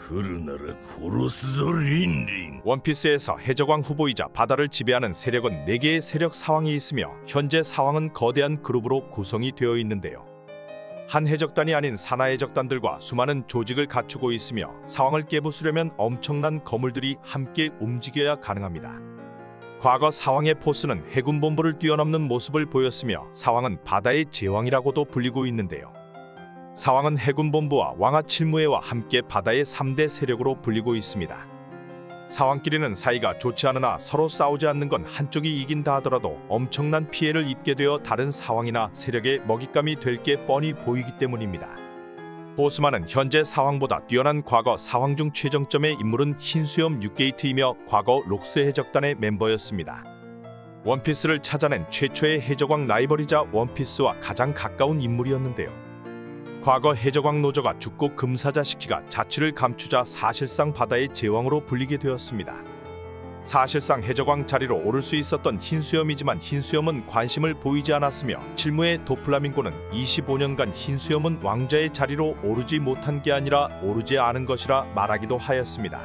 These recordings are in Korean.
원피스에서 해적왕 후보이자 바다를 지배하는 세력은 4개의 세력 사왕이 있으며 현재 사왕은 거대한 그룹으로 구성이 되어 있는데요. 한 해적단이 아닌 산하 해적단들과 수많은 조직을 갖추고 있으며 사왕을 깨부수려면 엄청난 거물들이 함께 움직여야 가능합니다. 과거 사왕의 포스는 해군 본부를 뛰어넘는 모습을 보였으며 사왕은 바다의 제왕이라고도 불리고 있는데요. 사왕은 해군 본부와 왕하 칠무회와 함께 바다의 3대 세력으로 불리고 있습니다. 사왕끼리는 사이가 좋지 않으나 서로 싸우지 않는 건 한쪽이 이긴다 하더라도 엄청난 피해를 입게 되어 다른 사왕이나 세력의 먹잇감이 될 게 뻔히 보이기 때문입니다. 보스만은 현재 사왕보다 뛰어난 과거 사왕 중 최정점의 인물은 흰수염 6게이트이며 과거 록스 해적단의 멤버였습니다. 원피스를 찾아낸 최초의 해적왕 라이벌이자 원피스와 가장 가까운 인물이었는데요. 과거 해적왕 노저가 죽고 금사자 시키가 자취를 감추자 사실상 바다의 제왕으로 불리게 되었습니다. 사실상 해적왕 자리로 오를 수 있었던 흰수염이지만 흰수염은 관심을 보이지 않았으며 칠무의 도플라밍고는 25년간 흰수염은 왕자의 자리로 오르지 못한 게 아니라 오르지 않은 것이라 말하기도 하였습니다.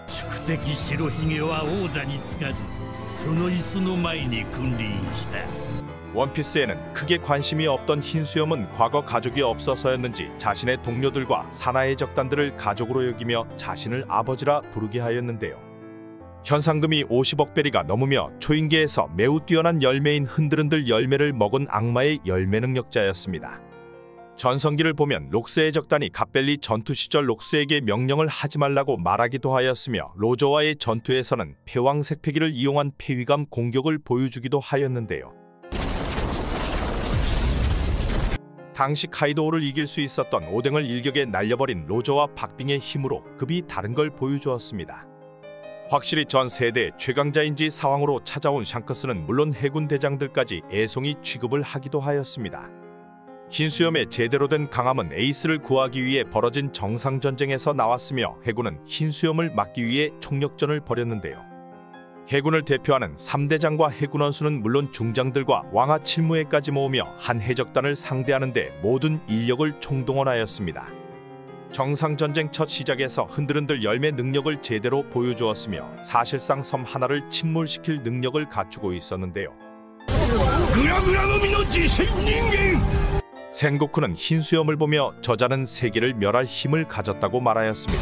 원피스에는 크게 관심이 없던 흰수염은 과거 가족이 없어서였는지 자신의 동료들과 산하의 적단들을 가족으로 여기며 자신을 아버지라 부르게 하였는데요. 현상금이 50억 베리가 넘으며 초인계에서 매우 뛰어난 열매인 흔들흔들 열매를 먹은 악마의 열매 능력자였습니다. 전성기를 보면 록스의 적단이 갓벨리 전투 시절 록스에게 명령을 하지 말라고 말하기도 하였으며 로저와의 전투에서는 패왕색 패기를 이용한 패위감 공격을 보여주기도 하였는데요. 당시 카이도우를 이길 수 있었던 오뎅을 일격에 날려버린 로저와 박빙의 힘으로 급이 다른 걸 보여주었습니다. 확실히 전 세대 최강자인지 사왕으로 찾아온 샹크스는 물론 해군 대장들까지 애송이 취급을 하기도 하였습니다. 흰수염의 제대로 된 강함은 에이스를 구하기 위해 벌어진 정상전쟁에서 나왔으며 해군은 흰수염을 막기 위해 총력전을 벌였는데요. 해군을 대표하는 3대장과 해군원수는 물론 중장들과 왕하 칠무회까지 모으며 한 해적단을 상대하는 데 모든 인력을 총동원하였습니다. 정상전쟁 첫 시작에서 흔들흔들 열매 능력을 제대로 보여주었으며 사실상 섬 하나를 침몰시킬 능력을 갖추고 있었는데요. 센고쿠는 흰수염을 보며 저자는 세계를 멸할 힘을 가졌다고 말하였습니다.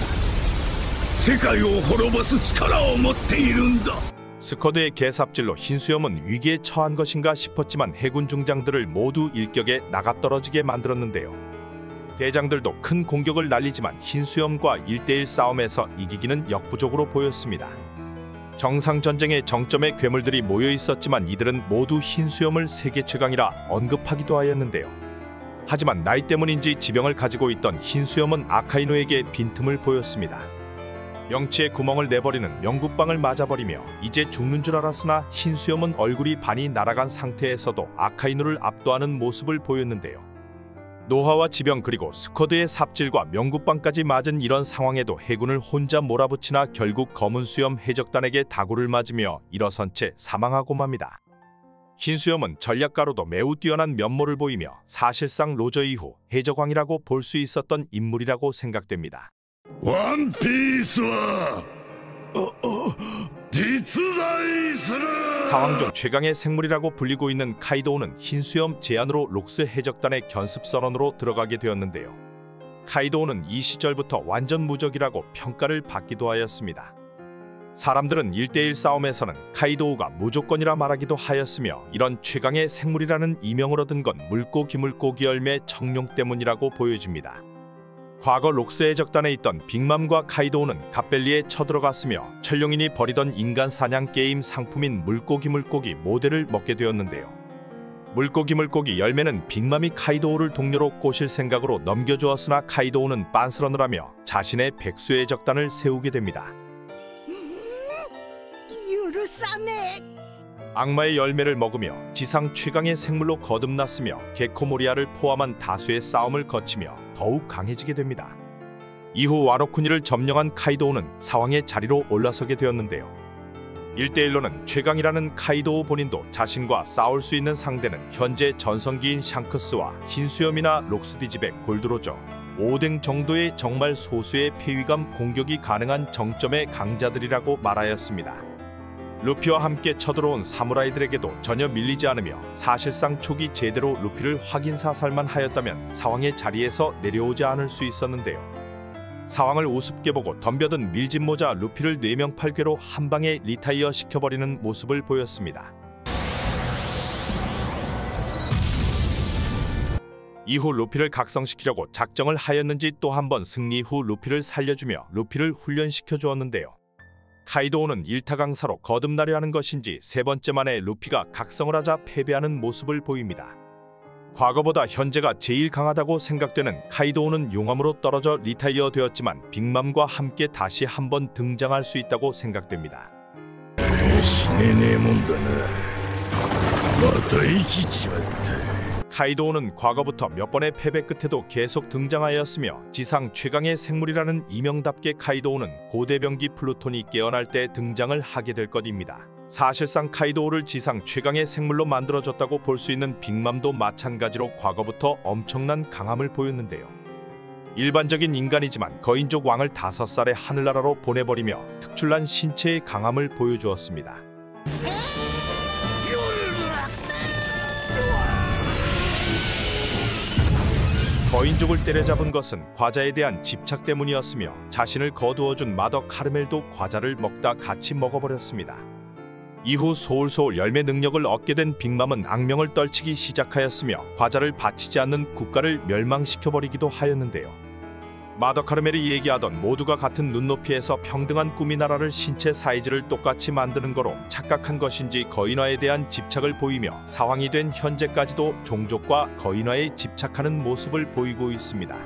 스쿼드의 개삽질로 흰수염은 위기에 처한 것인가 싶었지만 해군 중장들을 모두 일격에 나가떨어지게 만들었는데요. 대장들도 큰 공격을 날리지만 흰수염과 1대1 싸움에서 이기기는 역부족으로 보였습니다. 정상전쟁의 정점에 괴물들이 모여 있었지만 이들은 모두 흰수염을 세계 최강이라 언급하기도 하였는데요. 하지만 나이 때문인지 지병을 가지고 있던 흰수염은 아카이노에게 빈틈을 보였습니다. 명치에 구멍을 내버리는 명굿방을 맞아버리며 이제 죽는 줄 알았으나 흰수염은 얼굴이 반이 날아간 상태에서도 아카이노를 압도하는 모습을 보였는데요. 노화와 지병 그리고 스쿼드의 삽질과 명굿방까지 맞은 이런 상황에도 해군을 혼자 몰아붙이나 결국 검은 수염 해적단에게 다구를 맞으며 일어선 채 사망하고 맙니다. 흰수염은 전략가로도 매우 뛰어난 면모를 보이며 사실상 로저 이후 해적왕이라고 볼 수 있었던 인물이라고 생각됩니다. 원피스와 사왕 중 최강의 생물이라고 불리고 있는 카이도우는 흰수염 제안으로 록스 해적단의 견습 선언으로 들어가게 되었는데요. 카이도우는 이 시절부터 완전 무적이라고 평가를 받기도 하였습니다. 사람들은 1대1 싸움에서는 카이도우가 무조건이라 말하기도 하였으며 이런 최강의 생물이라는 이명을 얻은 건 물고기 열매 청룡 때문이라고 보여집니다. 과거 록스 해적단에 있던 빅맘과 카이도우는 갓벨리에 쳐들어갔으며 천룡인이 벌이던 인간 사냥 게임 상품인 물고기 모델을 먹게 되었는데요. 물고기 열매는 빅맘이 카이도우를 동료로 꼬실 생각으로 넘겨주었으나 카이도우는 빤스런을 하며 자신의 백수 해적단을 세우게 됩니다. 악마의 열매를 먹으며 지상 최강의 생물로 거듭났으며 게코모리아를 포함한 다수의 싸움을 거치며 더욱 강해지게 됩니다. 이후 와노쿠니를 점령한 카이도우는 사왕의 자리로 올라서게 되었는데요. 1대1로는 최강이라는 카이도우 본인도 자신과 싸울 수 있는 상대는 현재 전성기인 샹크스와 흰수염이나 록스디집의 골드로저, 오뎅 정도의 정말 소수의 폐위감 공격이 가능한 정점의 강자들이라고 말하였습니다. 루피와 함께 쳐들어온 사무라이들에게도 전혀 밀리지 않으며 사실상 초기 제대로 루피를 확인 사살만 하였다면 사왕의 자리에서 내려오지 않을 수 있었는데요. 사왕을 우습게 보고 덤벼든 밀짚모자 루피를 뇌명팔괴로 한방에 리타이어 시켜버리는 모습을 보였습니다. 이후 루피를 각성시키려고 작정을 하였는지 또 한 번 승리 후 루피를 살려주며 루피를 훈련시켜 주었는데요. 카이도우는 1타 강사로 거듭나려 하는 것인지 세 번째 만에 루피가 각성을 하자 패배하는 모습을 보입니다. 과거보다 현재가 제일 강하다고 생각되는 카이도우는 용암으로 떨어져 리타이어 되었지만 빅맘과 함께 다시 한번 등장할 수 있다고 생각됩니다. 카이도우는 과거부터 몇 번의 패배 끝에도 계속 등장하였으며 지상 최강의 생물이라는 이명답게 카이도우는 고대병기 플루톤이 깨어날 때 등장을 하게 될 것입니다. 사실상 카이도우를 지상 최강의 생물로 만들어줬다고 볼 수 있는 빅맘도 마찬가지로 과거부터 엄청난 강함을 보였는데요. 일반적인 인간이지만 거인족 왕을 5살의 하늘나라로 보내버리며 특출난 신체의 강함을 보여주었습니다. 거인족을 때려잡은 것은 과자에 대한 집착 때문이었으며 자신을 거두어준 마더 카르멜도 과자를 먹다 같이 먹어버렸습니다. 이후 소울소울 열매 능력을 얻게 된 빅맘은 악명을 떨치기 시작하였으며 과자를 바치지 않는 국가를 멸망시켜버리기도 하였는데요. 마더 카르멜이 얘기하던 모두가 같은 눈높이에서 평등한 꿈이 나라를 신체 사이즈를 똑같이 만드는 거로 착각한 것인지 거인화에 대한 집착을 보이며 사왕이 된 현재까지도 종족과 거인화에 집착하는 모습을 보이고 있습니다.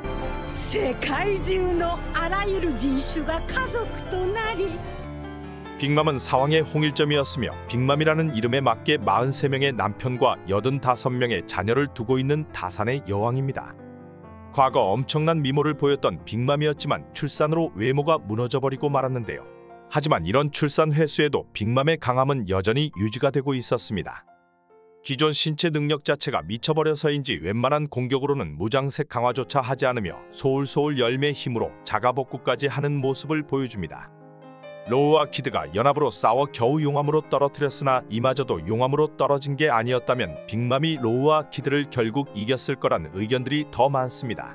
빅맘은 사왕의 홍일점이었으며 빅맘이라는 이름에 맞게 43명의 남편과 85명의 자녀를 두고 있는 다산의 여왕입니다. 과거 엄청난 미모를 보였던 빅맘이었지만 출산으로 외모가 무너져버리고 말았는데요. 하지만 이런 출산 횟수에도 빅맘의 강함은 여전히 유지가 되고 있었습니다. 기존 신체 능력 자체가 미쳐버려서인지 웬만한 공격으로는 무장색 강화조차 하지 않으며 소울소울 열매 힘으로 자가복구까지 하는 모습을 보여줍니다. 로우와 키드가 연합으로 싸워 겨우 용암으로 떨어뜨렸으나 이마저도 용암으로 떨어진 게 아니었다면 빅맘이 로우와 키드를 결국 이겼을 거란 의견들이 더 많습니다.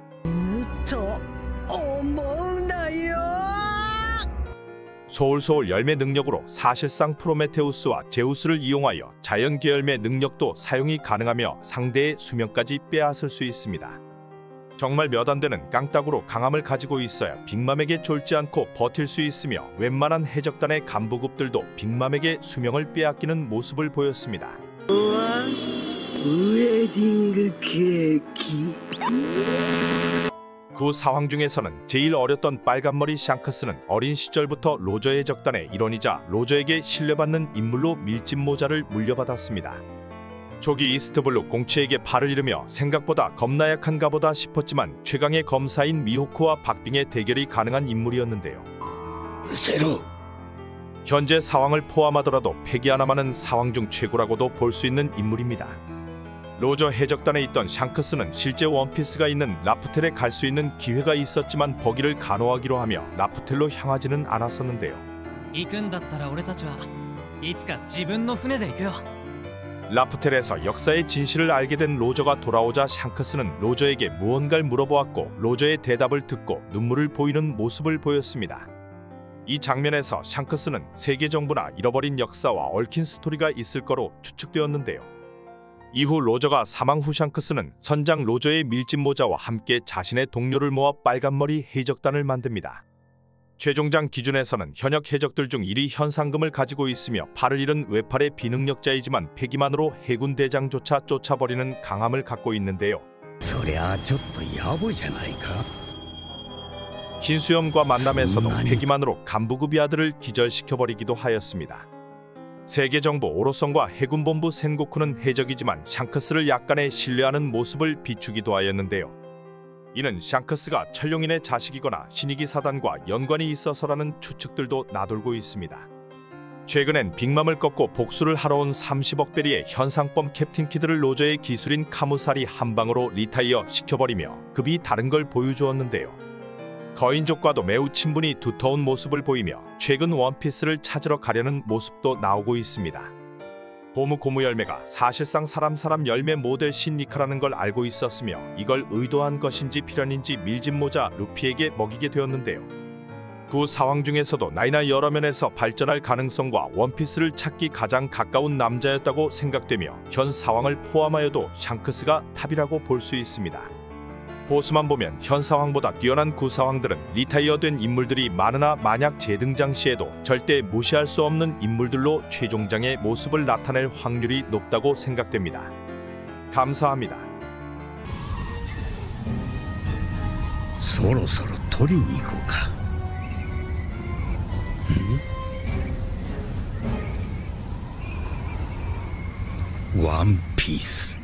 소울소울 열매 능력으로 사실상 프로메테우스와 제우스를 이용하여 자연계열매 능력도 사용이 가능하며 상대의 수명까지 빼앗을 수 있습니다. 정말 몇 안 되는 깡따구로 강함을 가지고 있어야 빅맘에게 쫄지 않고 버틸 수 있으며 웬만한 해적단의 간부급들도 빅맘에게 수명을 빼앗기는 모습을 보였습니다. 그 상황 중에서는 제일 어렸던 빨간머리 샹크스는 어린 시절부터 로저 해적단의 일원이자 로저에게 신뢰받는 인물로 밀짚모자를 물려받았습니다. 조기 이스트블루 공치에게 팔을 잃으며 생각보다 겁나 약한가 보다 싶었지만 최강의 검사인 미호크와 박빙의 대결이 가능한 인물이었는데요. 현재 사왕을 포함하더라도 패기 하나 많은 사왕 중 최고라고도 볼 수 있는 인물입니다. 로저 해적단에 있던 샹크스는 실제 원피스가 있는 라프텔에 갈 수 있는 기회가 있었지만 거기를 간호하기로 하며 라프텔로 향하지는 않았었는데요. 라프텔에서 역사의 진실을 알게 된 로저가 돌아오자 샹크스는 로저에게 무언가를 물어보았고 로저의 대답을 듣고 눈물을 보이는 모습을 보였습니다. 이 장면에서 샹크스는 세계 정부나 잃어버린 역사와 얽힌 스토리가 있을 거로 추측되었는데요. 이후 로저가 사망 후 샹크스는 선장 로저의 밀짚모자와 함께 자신의 동료를 모아 빨간머리 해적단을 만듭니다. 최종장 기준에서는 현역 해적들 중 1위 현상금을 가지고 있으며 팔을 잃은 외팔의 비능력자이지만 패기만으로 해군 대장조차 쫓아버리는 강함을 갖고 있는데요. 흰수염과 만남에서도 패기만으로 간부급이 아들을 기절시켜버리기도 하였습니다. 세계정부 오로성과 해군본부 센고쿠는 해적이지만 샹크스를 약간의 신뢰하는 모습을 비추기도 하였는데요. 이는 샹크스가 천룡인의 자식이거나 신이기 사단과 연관이 있어서라는 추측들도 나돌고 있습니다. 최근엔 빅맘을 꺾고 복수를 하러 온 30억 베리의 현상범 캡틴 키드를 로저의 기술인 카무살이 한 방으로 리타이어 시켜버리며 급이 다른 걸 보여주었는데요. 거인족과도 매우 친분이 두터운 모습을 보이며 최근 원피스를 찾으러 가려는 모습도 나오고 있습니다. 고무 열매가 사실상 사람 열매 모델 신니카라는 걸 알고 있었으며 이걸 의도한 것인지 필연인지 밀짚모자 루피에게 먹이게 되었는데요. 그 상황 중에서도 나이나 여러 면에서 발전할 가능성과 원피스를 찾기 가장 가까운 남자였다고 생각되며 현 상황을 포함하여도 샹크스가 탑이라고 볼 수 있습니다. 보수만 보면 현 상황보다 뛰어난 구 상황들은 리타이어된 인물들이 많으나 만약 재등장 시에도 절대 무시할 수 없는 인물들로 최종장의 모습을 나타낼 확률이 높다고 생각됩니다. 감사합니다. そろそろ取りに行こうか。ワンピース